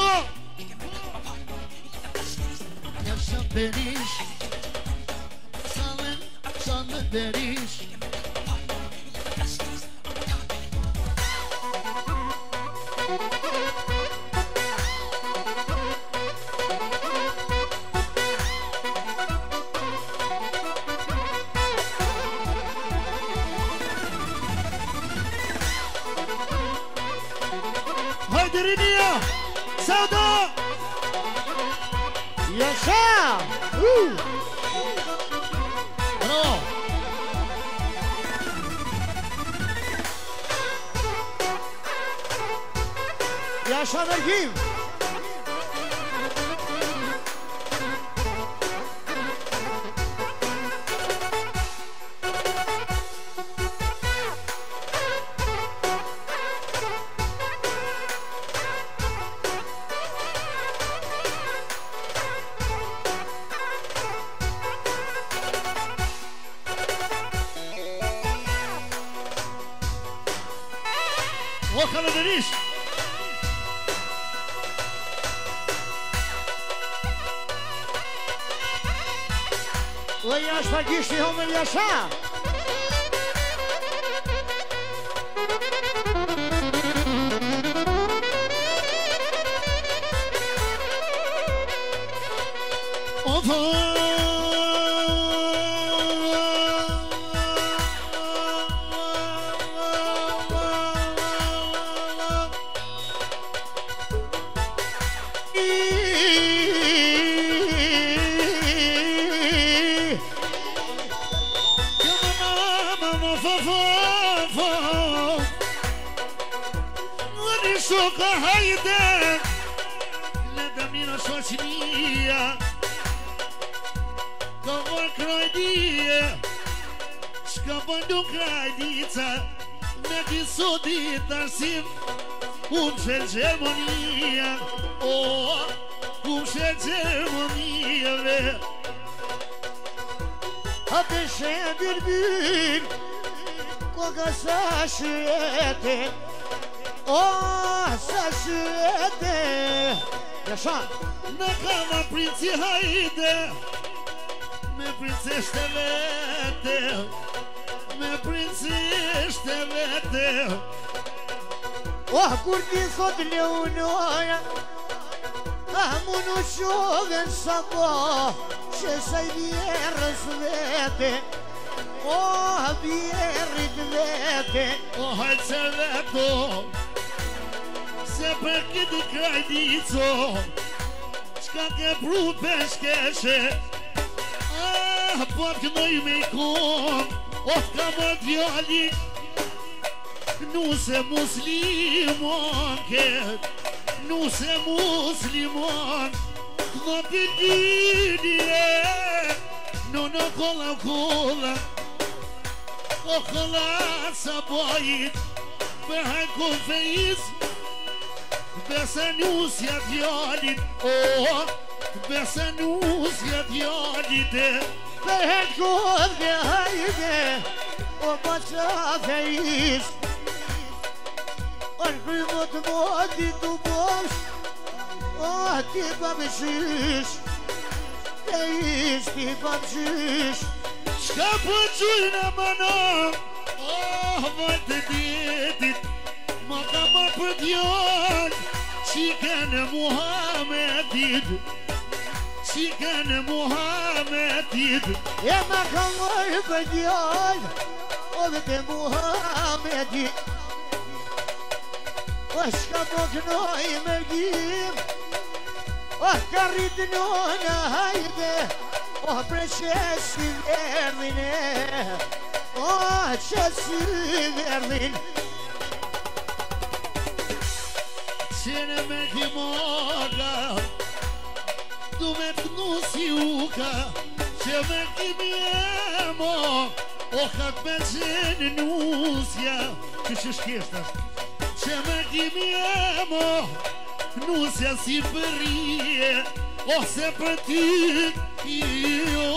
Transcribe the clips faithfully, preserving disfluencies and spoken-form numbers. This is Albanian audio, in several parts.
Yaşam deriş Sanın, sanın deriş Haydi Rinia Sevda Yaşa! Uh. Bravo! Yaşa da kim? Bakalım Deniz. وياشفى جيشهم اليسار هيدا ندمنا شوشنية كوار كرايدية شكابندو كرايديتا نكي صوتي ترسيم ومشي جرمانية أوه ومشي جرمانية هبشي بيربير كوكا ساشيتي Oh, sashete Yaşa Ne kama prinsi hayde Me prinsește vete Me prinsește vete Oh, curti sot leunoia Amunu șoven sabo Ce să-i vieră svete Oh, vierit vete Oh, hai să veto Se perché di credizzo Scacche blu pesce Ah, porque noi mei com Oh, cama violi Nu se muslimon che Nu se muslimon Vă pedidie Nu no cola cola O cola saboit Pe hai cu feiz Besa nu sia violit, oh, besa nu sia violite. Pe cove haide, o bacia feiz. Ori primot modi tu boš, oh, ti babšiš, feiz ti babšiš. Škapa čujna mano, oh, vate dietit, makama prdjon. Și când Muhammedid Și când Muhammedid E mă cămăi pe dion O de Muhammedid O șcăpoc noi mergim O carit nona haide O preșesi vermine O cesi vermin Cine mergi moga Tu mergi nu siuca Ce mergi miemo O hat mergi nusia Ce și știesta Ce mergi miemo Nusia si perie O se pătit io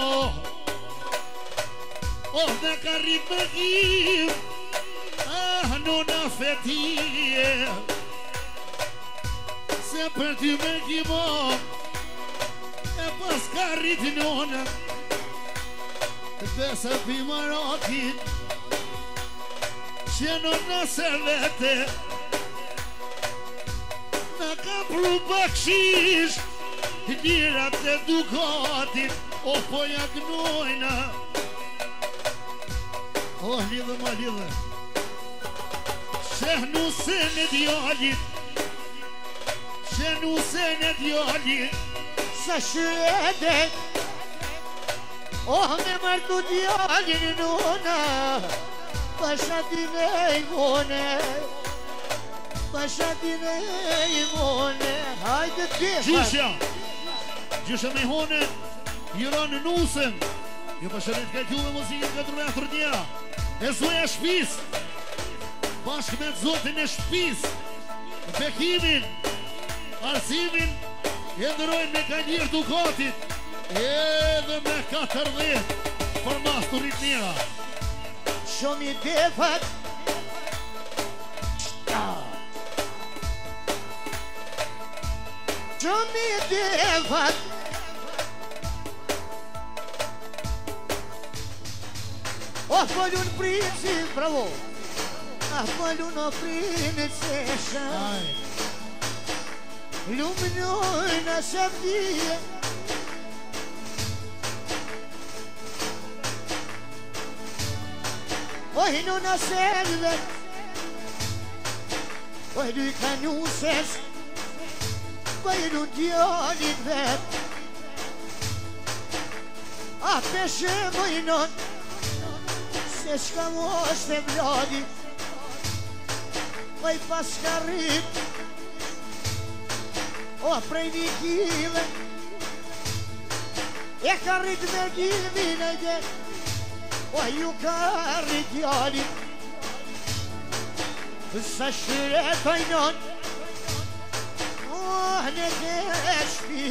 O ne carit mergi Ah, non a fetie Se për ty me kimo e pas ka rritë nona Besa pi marakin që në nëse vete Në ka pru bakshish Lirat e dukatit O po ja gnojna O lidhe ma lidhe Shehnu se në djallit Shehnu se në djallit Sa shrede Oh me martu djallin nuna Pashatine i mone Pashatine i mone Hajde t'kefat Gjusha Gjusha me hone Jura në nusën Jo pasharet ka t'ju me muzikën katër metër një E zoja shpis Bashkë me të zotin e shpis Bekimin Arsimin E ndërojnë me kanjirë dukatit Edhe me katërdhjet Për mas të rritë njëra Shumë i defat Shumë i defat Oh, pëllun princi, bravo Ah, pëllun o princi shaj Luminojnë se vdije Oj, nuna selve Oj, du ka nuses Oj, du djallit vet A peshe mojnon Se shka mos të vladi Oj, pas ka rrit O, prej një kile E ka rrit me gilmin e gjet O, ju ka rrit djallit Sa shretoj non O, në të shpi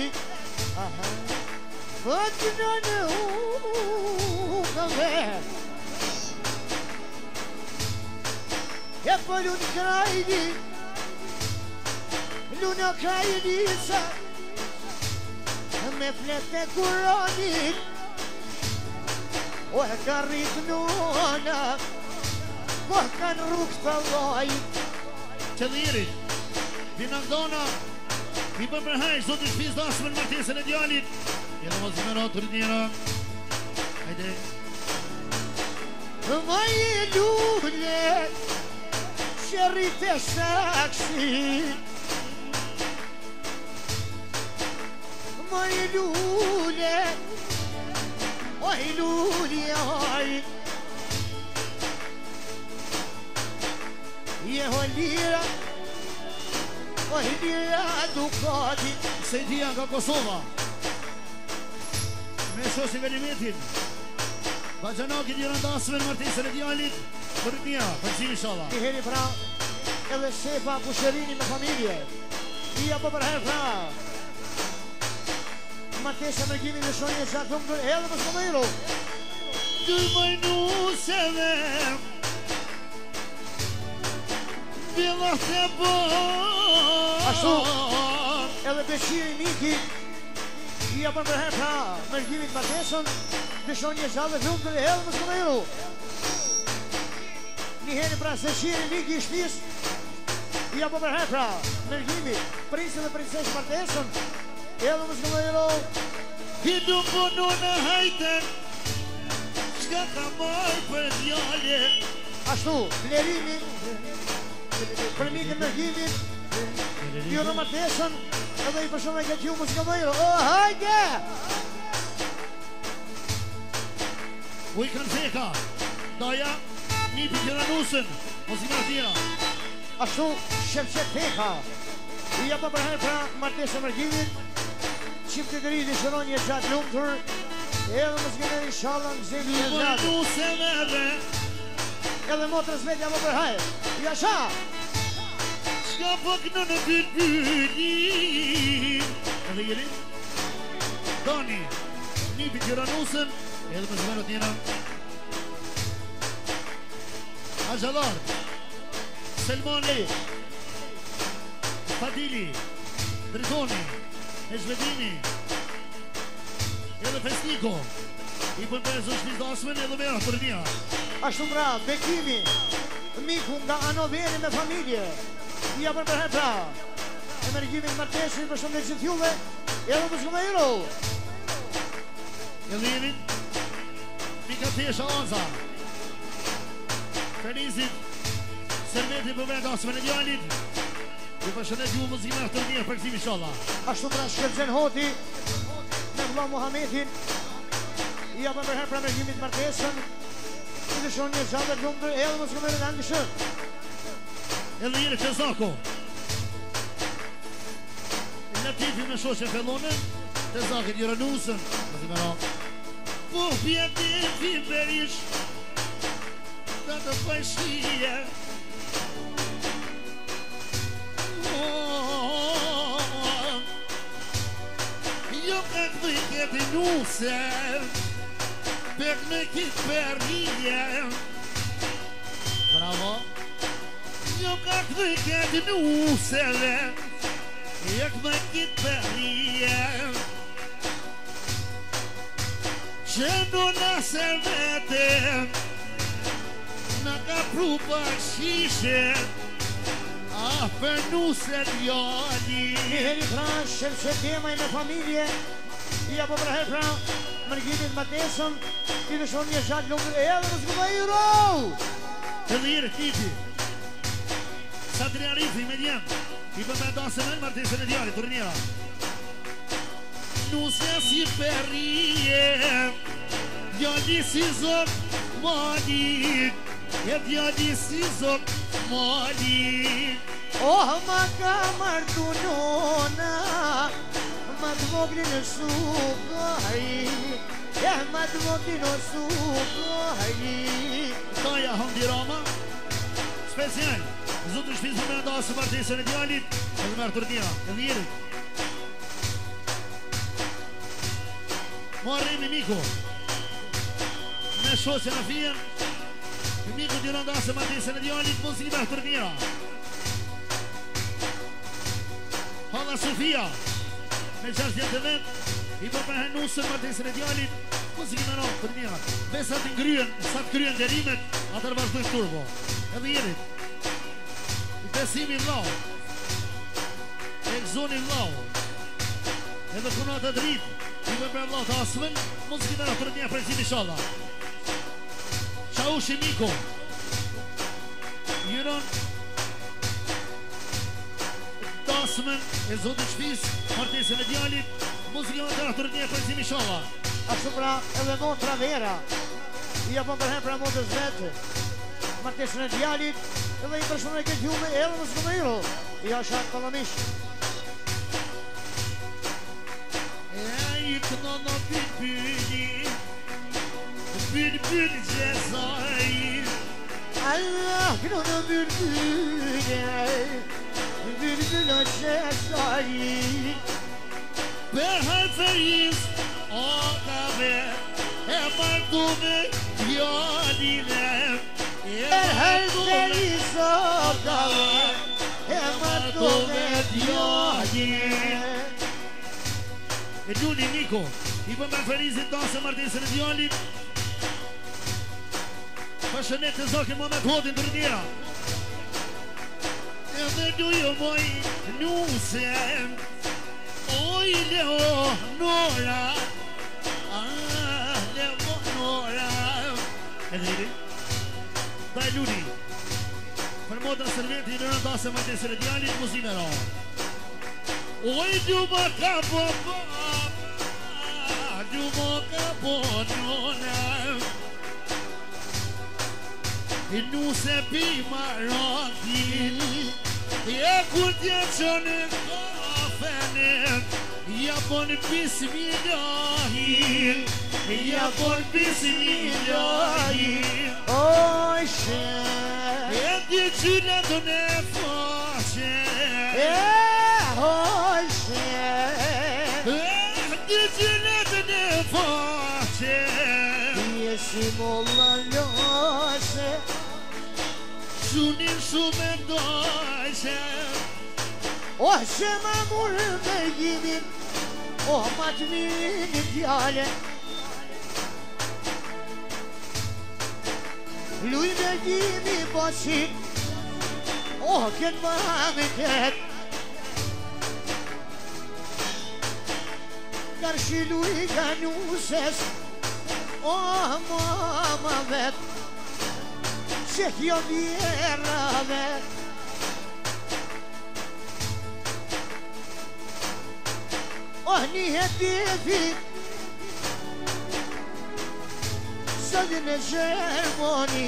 Fët në në u këve E pëllu në krajdi Luna krajdi sa Me flet e kuranit O, e ka rrit nuna O, ka në rrug të loj Që dhiri Vinandona I për përhaj Zotë i shpis dasë për martesën e djallit E dhe mos më ratë rrit njëra Hajde Ma i lule Që rrit e shakshi Ma i lule O i lule aj Je ho lira O i lira dukati Se i tia nga Kosova Me shosh i velimetin Bajanaki një rëndasëve në martesën e djallit Për rrit njëra, përësim inshallah Ti heri pra Edhe shefa pusherini me familje Ija po përher pra Martesa me gjimi në shonje qatë më kërë edhe më s'komejru Dy majnuseve Vjellat e bërë Ashtu Edhe beshiri Miki Ija po përher pra Me gjimit martesën Në shonje qatë dhe më kërë edhe më s'komejru Një heri pra se shiri Miki i shpis Ija po përher pra Me gjimit Prinsi dhe prinsesh martesën Edhe më s'komejru Hidu punu në hajten Shka ka marrë për djalje Ashtu, blerimi Për mikën në gjimit Ju në martesën Edhe i përshon e këtë ju më s'komejru O, hajde U i kanë theka Daja Një për kjera nusën Mos i martira Ashtu, shep shep teka Ija po përher pra martesën në gjimit Qim të gëri dhe shëron një gjatë lumëtur Edhe më s'gënë i shalën Gëzemi e gjatë Majnuseve dhe Edhe motrës vetja po përher Jasha Shka pak në në byrbyli Edhe jeli Dani Një për kjera nusën Edhe më zmenot njëra Ajalar Selmani Fadili Dritoni, e Shvedini, edhe Festiko, i bën për e zë shpizdasmen edhe me për një. Ashtu pra, Bekimi, miku nga Anoveri me familje, i apër për herë pra, emergjimit martesin për shumë në gjithë juve, edhe për shumë e hero. Edhe jemi, Mika Tesha Anza, Fernizit, Serveti për vetë asme në djallit, ju përshëndet ju muzikime të një për këzimi shala. Ashtu pra Shkërgjen Hoti, me vla Muhametin, i apër për herë pra emergjimit martesën, i të shonë një gjatë të lumë edhe më shumë e në në shërë. Edhe jeni Tezako, Latifi me shoqe Fellonën, Tezakit Jiranusën, muzikime ra. Po pjeti fi berish, da të pajshije, jo ka këdhi këti nuse, pek me kitë përrije. Bravo. Jo ka këdhi këti nuse, jek me kitë përrije, që në nëse vete, në ka pru për shishe, a për nuse djali. Një heri pra shërë që temaj me familje, i apo pra herë pra mërgjimit matesën, i të shonë një gjatë lumë edhe në zguba i ro. Edhe jere tipi, Satri Arifi me djemë, i për me dasën e në martesën e djali, turnjera. Nuse si përrije, djali si zok malik, e djali si zok malik. Oh, ma ka martu nona, ma të vogli në sukaj, e ma të vogli në sukaj. Taja Handi Rama, special, zotë shpizu me ndasë martesën e djallit, edhe me arturnira, edhe jerit. Marrimi Miko, me shoqe në fijen, Miko t'ju rëndasë martesën e djallit, muzikime e turnira. Halla Sofia, me gjashtë jetë të vend, i për për henusën martesën e djallit, muzikime në turnira. Besa të ngryen, sa të kryen derimet, atër vazhdojnë turbo. Edhe jerit, i besimi vlau, Ekzoni vlau, edhe kunat e dritë, i për për vlau të asmen, muzikime në turnira për zimi shala. Qaushi Miko, Jiron, Dasmen, e zotë shpis, martesën e djallit, muzikime në turnira për zimi shala. Ashtu pra edhe motra vera, i apo për herë pra motës vetë, martesën e djallit, edhe i përshmën e këtë jume edhe në zguba i ro. I ashat Palamish. I këna në bülbüli, bülbül cezayir. Allah këna në bülbüle, bülbül cezayir. Be harferiz, agave, e martu me djalline. E harferiz, agave, e martu me djalline. E Luli Miko, i për me ferizit dasë martesën e djallit. Përshënet të zokin më me të hodin të rënjera. Edhe dujo moj nuse, oj leo nora, ah, leo nora. Edhe jiri, da e Luli, për modën Serveti në dasë martesën e djallit, muzime ra. Oj du më ka po baba, du më ka po nona, i nuse pi maraki, e kur t'ja qënë kafene, ja bon bismillahi, ja bon bismillahi. Oj shë, E t'ja qyla të ne faqe, oj shë, e t'ja qyla të ne faqe. jesi molla lose, Shunin shumë e dojse, Oh, që ma murë me jimin, oh, ma të mirë një djale. Luj me jimi bashim, oh, këtë ma me këtë. Karshi luj ka nuses, oh, mama vet, që kjo vjera vet. Oh, një hetifi, sëllin e Gjermoni.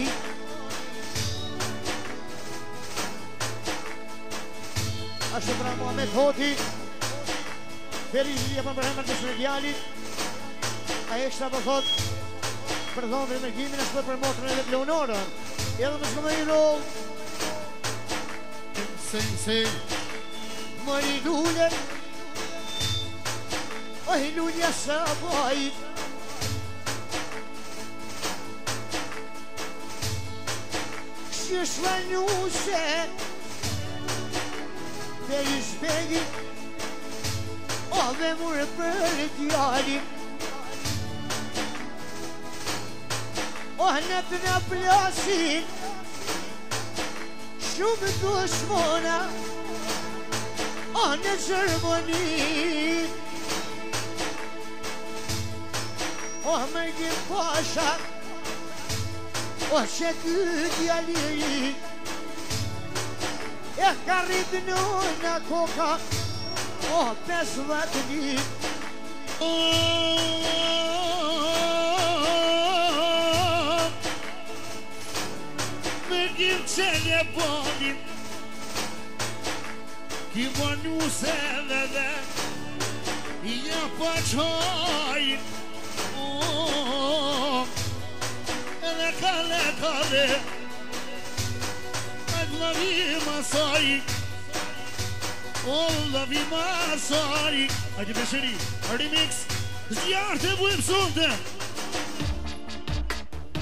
Ashtë pra Muhammed Hoti, Feri Zhilja për përhemër të Sredjalit. A e kështa për thot, për thonë për mërgimin e shpër për motrën edhe Leonorën. Edhe më shkëmë i roll. Sej, sej. Mëri dule, oh, lulja sa bajt. Kështë shvanuse, dhe i shpegi, oh, dhe mure për djali. Oh, në të në plasin, shumë dushmona, oh, në Gjermoni. Oh, mërgjim pasha, oh, që ty djali, e ka rritë në në koka, oh, pesëdhjetë dit. Mërgjim qenje bonin, ki banuse dhe dhe, ja pa qajin. Edhe kale kale I'd love you masai Oh love you masai Hajde me shëri Remix Zjarë të bujmë sonte